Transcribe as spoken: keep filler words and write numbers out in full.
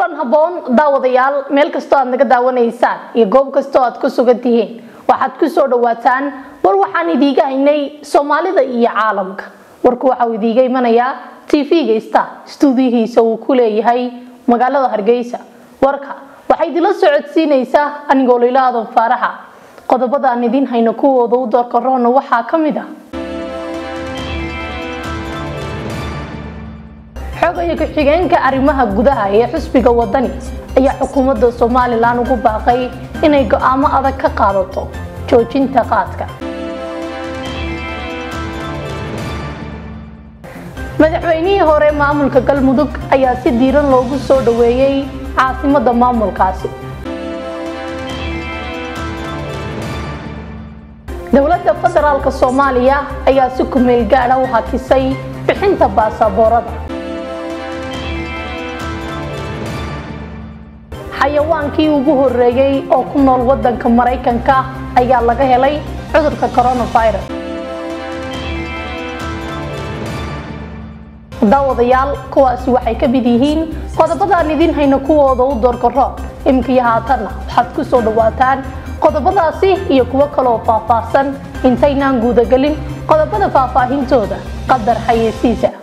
kulan haboon daawadayaal meel kasto aad naga daawanaysaan iyo goob kasto aad ku sugan tihiin waxaad ku soo dhawaataan war waxaan idiga haynay Soomaalida iyo caalamka warku waxa uu idiga imanayaa T V-ga Star studio-hiisa uu ku leeyahay magaalada Hargeysa warka waxay idila socodsiinaysaa anigoo Leylaadan Faaraxa qodobada aan idin hayno kuwooda u door korona waxa kamid ah xogaha ku xigeenka arrimaha gudaha ee xisbiga wadani ayaa xukuumadda Soomaaliland ugu baaqay inay go'aamo adag ka qaadato joojinta qaadka madaxweynihii hore maamulka Galmudug ayaa si diiran loogu soo dhaweeyay caasimadda maamulkaasi dawladda federaalka Soomaaliya ayaa si ku meel gaar ah u hakisay bixinta baasaboorada xayawaankii ugu horeeyay oo ku nool wadanka Mareykanka ayaa laga helay cudurka coronavirus daawadayaal kuwaasi waxay ka mid yihiin qodobada aan idin hayno kuwooda u door karo imkiya haatan waxaad ku soo dhawaataan qodobadaasi iyo kuwa kale oo faahfaahsan intaynaan guuda galin qodobada faahfaahintooda qadar xayeysiisa